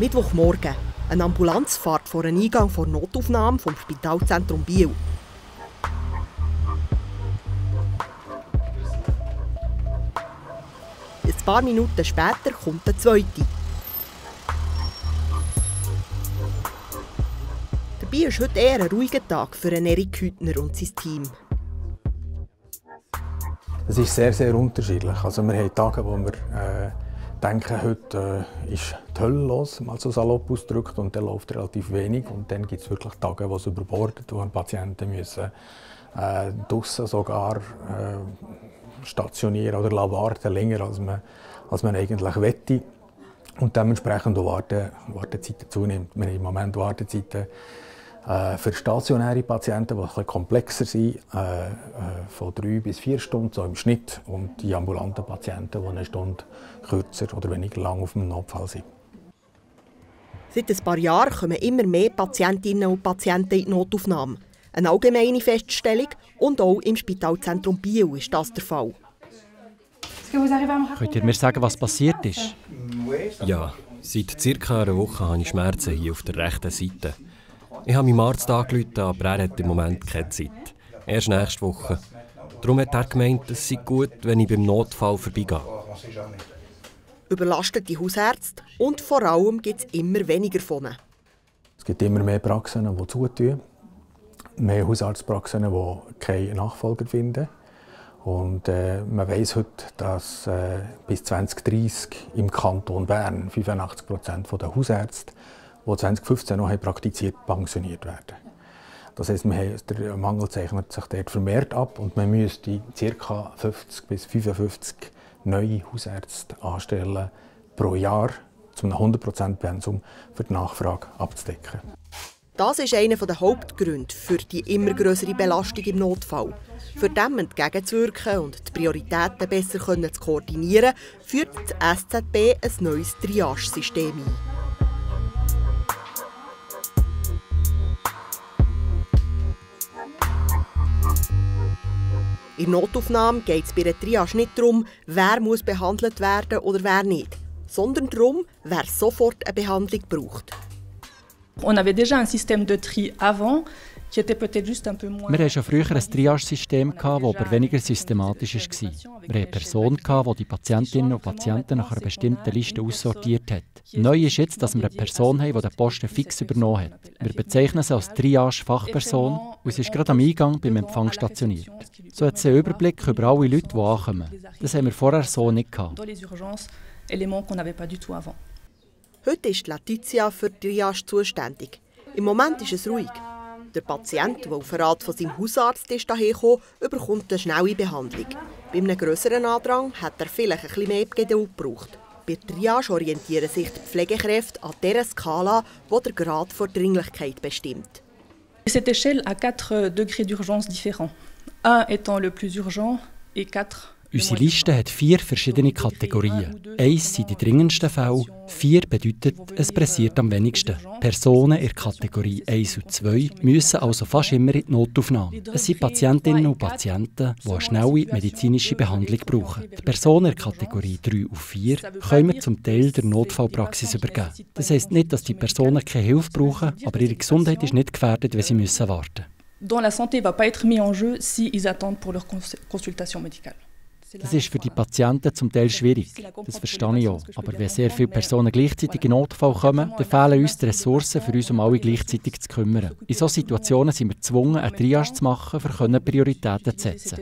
Mittwochmorgen. Eine Ambulanz fährt vor einem Eingang der Notaufnahme vom Spitalzentrum Biel. Ein paar Minuten später kommt der zweite. Dabei ist heute eher ein ruhiger Tag für Erik Hüttner und sein Team. Es ist sehr, sehr unterschiedlich. Also wir haben Tage, wo wir denken, heute ist die Hölle los, mal so salopp ausgedrückt, und dann läuft relativ wenig. Und dann gibt es wirklich Tage, wo es überbordet, wo Patienten müssen draussen sogar stationieren oder warten, länger als man eigentlich wette. Und dementsprechend auch Wartezeiten zunimmt. Wir haben im Moment Wartezeiten für stationäre Patienten, die etwas komplexer sind, von 3 bis 4 Stunden so im Schnitt. Und die ambulanten Patienten, die 1 Stunde kürzer oder weniger lang auf dem Notfall sind. Seit ein paar Jahren kommen immer mehr Patientinnen und Patienten in die Notaufnahme. Eine allgemeine Feststellung, und auch im Spitalzentrum Biel ist das der Fall. Könnt ihr mir sagen, was passiert ist? Ja, seit ca. einer Woche habe ich Schmerzen hier auf der rechten Seite. Ich habe meinem Arzt angerufen, aber er hat im Moment keine Zeit. Erst nächste Woche. Darum hat er gemeint, es sei gut, wenn ich beim Notfall vorbeigehe. Überlastete Hausärzte und vor allem gibt es immer weniger von ihnen. Es gibt immer mehr Praxen, die zutun. Mehr Hausarztpraxen, die keinen Nachfolger finden. Und man weiss heute, dass bis 2030 im Kanton Bern 85% der Hausärzte, die 2015 noch praktiziert, pensioniert werden. Das heisst, der Mangel zeichnet sich dort vermehrt ab und man müsste ca. 50 bis 55 neue Hausärzte anstellen pro Jahr, um ein 100% Pensum für die Nachfrage abzudecken. Das ist einer der Hauptgründe für die immer grössere Belastung im Notfall. Für dem entgegenzuwirken und die Prioritäten besser zu koordinieren, führt das SZB ein neues Triage-System ein. In der Notaufnahme geht es bei der Triage nicht darum, wer muss behandelt werden oder wer nicht, sondern darum, wer sofort eine Behandlung braucht. On avait déjà un système de tri avant, qui était peut-être juste un peu moins. Wir hatten schon früher ein Triage-System, das aber weniger systematisch war. Wir hatten eine Person, die die Patientinnen und Patienten nach einer bestimmten Liste aussortiert hat. Neu ist jetzt, dass wir eine Person haben, die den Posten fix übernommen hat. Wir bezeichnen sie als Triage-Fachperson und sie ist gerade am Eingang beim Empfang stationiert. So hat sie einen Überblick über alle Leute, die ankommen. Das haben wir vorher so nicht gehabt. Heute ist Letizia für die Triage zuständig. Im Moment ist es ruhig. Der Patient, der auf Rat von seinem Hausarzt ist hierher, bekommt eine schnelle Behandlung. Bei einem grösseren Andrang hat er vielleicht ein bisschen mehr Geduld gebraucht. Bei der Triage orientieren sich die Pflegekräfte an dieser Skala, die den Grad der Dringlichkeit bestimmt. Cette échelle a 4 degrés d'urgence différents. 1 étant le plus urgent et 4 Unsere Liste hat 4 verschiedene Kategorien. 1 sind die dringendsten Fälle, 4 bedeutet, es pressiert am wenigsten. Personen in der Kategorie 1 und 2 müssen also fast immer in die Notaufnahme. Es sind Patientinnen und Patienten, die eine schnelle medizinische Behandlung brauchen. Die Personen in der Kategorie 3 und 4 können wir zum Teil der Notfallpraxis übergeben. Das heisst nicht, dass die Personen keine Hilfe brauchen, aber ihre Gesundheit ist nicht gefährdet, wenn sie warten müssen. Dont la santé va pas être mise en jeu si ils attendent pour leur consultation médicale. Das ist für die Patienten zum Teil schwierig, das verstehe ich auch. Aber wenn sehr viele Personen gleichzeitig in Notfall kommen, dann fehlen uns die Ressourcen, für uns um alle gleichzeitig zu kümmern. In solchen Situationen sind wir gezwungen, eine Triage zu machen, um Prioritäten zu setzen.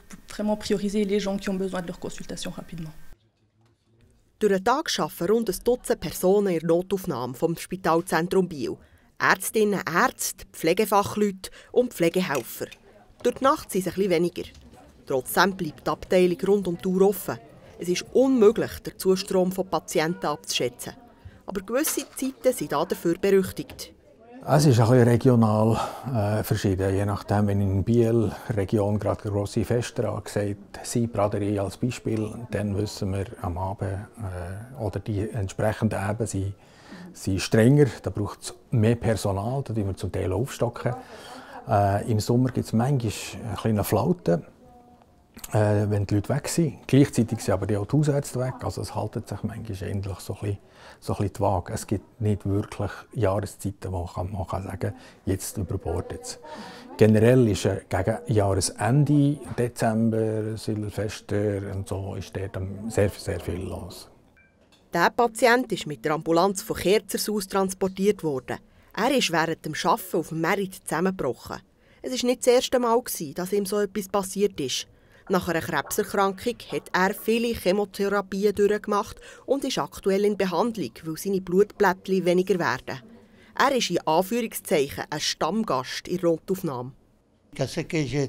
Durch den Tag arbeiten rund ein Dutzend Personen in der Notaufnahme vom Spitalzentrum Biel. Ärztinnen, Ärzte, Pflegefachleute und Pflegehelfer. Durch die Nacht sind es ein bisschen weniger. Trotzdem bleibt die Abteilung rund um die Uhr offen. Es ist unmöglich, den Zustrom von Patienten abzuschätzen. Aber gewisse Zeiten sind dafür berüchtigt. Es ist ein bisschen regional verschieden. Je nachdem, wenn in Biel Region gerade grosse Feste angesagt sind, Braderie als Beispiel, dann wissen wir am Abend oder die entsprechenden Abende sind strenger. Da braucht es mehr Personal, da müssen wir zum Teil aufstocken. Im Sommer gibt es manchmal eine kleine Flaute. wenn die Leute weg sind. Gleichzeitig sind aber auch die Hausärzte weg. Also es hält sich manchmal ähnlich so ein bisschen die Waage. Es gibt nicht wirklich Jahreszeiten, wo man sagen kann, jetzt überbordet es. Generell ist gegen Jahresende, Dezember, Silvester und so, ist dort sehr, sehr viel los. Der Patient ist mit der Ambulanz von Kerzers aus transportiert worden. Er ist während dem Arbeiten auf dem Merit zusammengebrochen. Es war nicht das erste Mal, dass ihm so etwas passiert ist. Nach einer Krebserkrankung hat er viele Chemotherapien durchgemacht und ist aktuell in Behandlung, weil seine Blutblättchen weniger werden. Er ist in Anführungszeichen ein Stammgast in der Notaufnahme. C'est que j'ai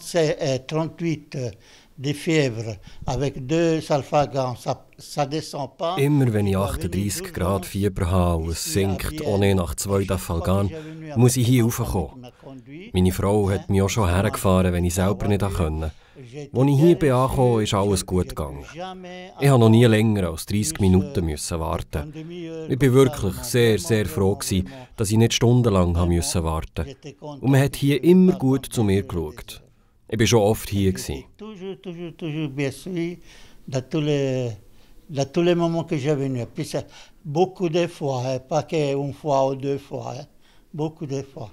38 de fièvre avec 2 Sulfagans, ça descend pas. Immer wenn ich 38 Grad Fieber habe und es sinkt ohne nach 2 Dafalgan, muss ich hier raufkommen. Meine Frau hat mich auch schon hergefahren, wenn ich selber nicht konnte. Als ich hier angekommen bin, ist alles gut gegangen. Ich musste noch nie länger als 30 Minuten warten. Ich war wirklich sehr, sehr froh, dass ich nicht stundenlang warten musste. Und man hat hier immer gut zu mir geschaut. Ich war schon oft hier. Toujours bien suivi dans tous les moments que j'ai venu. Puis beaucoup de fois, pas qu'une fois ou 2 fois, beaucoup de fois.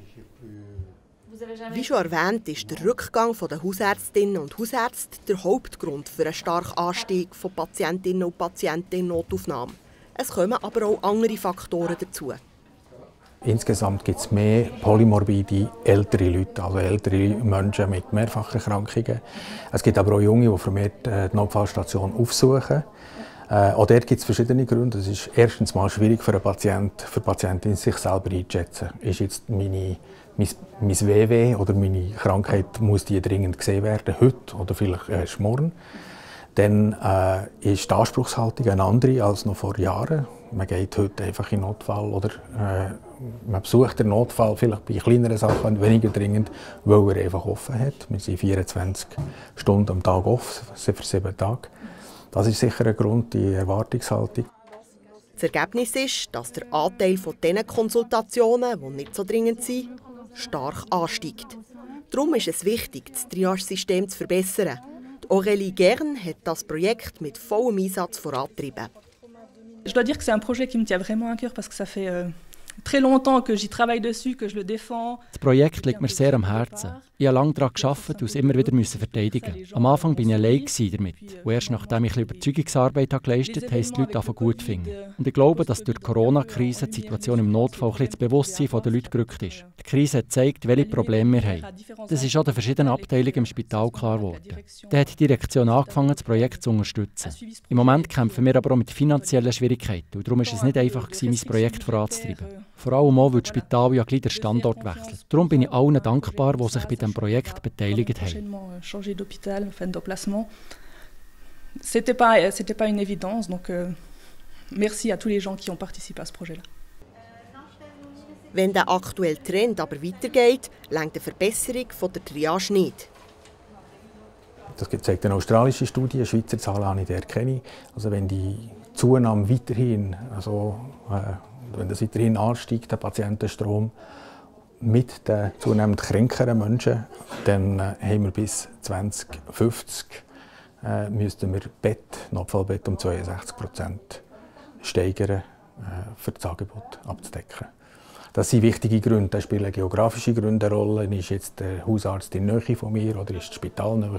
Wie schon erwähnt, ist der Rückgang der Hausärztinnen und Hausärzte der Hauptgrund für einen starken Anstieg von Patientinnen und Patienten in Notaufnahme. Es kommen aber auch andere Faktoren dazu. Insgesamt gibt es mehr polymorbide ältere Leute, also ältere Menschen mit Mehrfacherkrankungen. Es gibt aber auch Junge, die vermehrt die Notfallstation aufsuchen. Auch dort gibt es verschiedene Gründe. Es ist erstens mal schwierig für einen Patienten, für die Patientin sich selber einzuschätzen. Ist jetzt mein WW oder meine Krankheit, muss die dringend gesehen werden, heute oder vielleicht erst morgen? Dann ist die Anspruchshaltung eine andere als noch vor Jahren. Man geht heute einfach in Notfall oder man besucht den Notfall vielleicht bei kleineren Sachen weniger dringend, weil er einfach offen hat. Wir sind 24 Stunden am Tag offen, für 7 Tage. Das ist sicher ein Grund, die Erwartungshaltung. Das Ergebnis ist, dass der Anteil von diesen Konsultationen, die nicht so dringend sind, stark ansteigt. Darum ist es wichtig, das Triage-System zu verbessern. Aurélie Gern hat das Projekt mit vollem Einsatz vorangetrieben. Je dois dire que c'est un projet qui me tient vraiment à cœur parce que ça fait très longtemps que j'y travaille dessus, que je le défends. Das Projekt liegt mir sehr am Herzen. Ich habe lange daran gearbeitet und es immer wieder verteidigen. Am Anfang war ich allein damit. Und erst nachdem ich Überzeugungsarbeit geleistet habe, haben die Leute angefangen gut zu finden. Und ich glaube, dass durch die Corona-Krise die Situation im Notfall das Bewusstsein der Leute gerückt ist. Die Krise hat gezeigt, welche Probleme wir haben. Das ist auch den verschiedenen Abteilungen im Spital klar geworden. Dann hat die Direktion angefangen, das Projekt zu unterstützen. Im Moment kämpfen wir aber auch mit finanziellen Schwierigkeiten. Und darum war es nicht einfach, mein Projekt voranzutreiben. Vor allem auch, weil das Spital ja gleich den Standort wechselt. Darum bin ich allen dankbar, die sich bei diesem Projekt beteiligt haben. C'était pas une évidence, donc merci à tous les gens qui ont participé à ce projet-là. Wenn der aktuelle Trend aber weitergeht, reicht eine Verbesserung der Triage nicht. Das zeigt eine australische Studie, Schweizer Zahlen habe ich dort keine. Also wenn die Zunahme weiterhin, wenn das weiterhin ansteigt, der Patientenstrom, mit den zunehmend kränkeren Menschen, dann haben wir bis 2050 müssten wir Notfallbett um 62% steigern, für das Angebot abzudecken. Das sind wichtige Gründe. Da spielen geografische Gründe eine Rolle. Ist jetzt der Hausarzt in der Nähe von mir oder ist das Spital näher?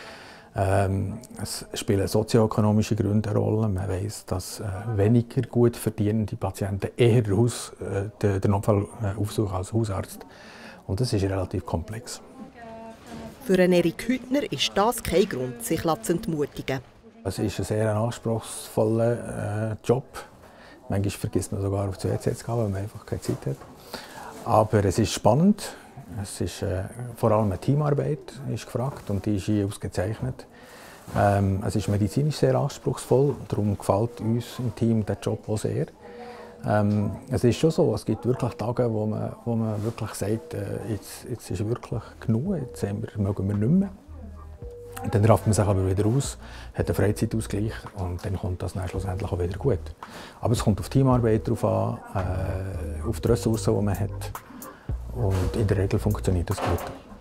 Es spielen sozioökonomische Gründe eine Rolle. Man weiss, dass weniger gut verdienende Patienten eher den Notfall aufsuchen als Hausarzt. Und das ist relativ komplex. Für Erik Hüttner ist das kein Grund, sich zu entmutigen. Es ist ein sehr anspruchsvoller Job. Manchmal vergisst man sogar auf die WC zu gehen, weil man einfach keine Zeit hat. Aber es ist spannend. Es ist vor allem eine Teamarbeit ist gefragt und die ist hier ausgezeichnet. Es ist medizinisch sehr anspruchsvoll, darum gefällt uns im Team der Job auch sehr. Es ist schon so, es gibt wirklich Tage, wo man wirklich sagt, jetzt ist wirklich genug, jetzt mögen wir nicht mehr. Dann rafft man sich aber wieder aus, hat einen Freizeitausgleich und dann kommt das dann schlussendlich auch wieder gut. Aber es kommt auf Teamarbeit drauf an, auf die Ressourcen, die man hat. Und in der Regel funktioniert das gut.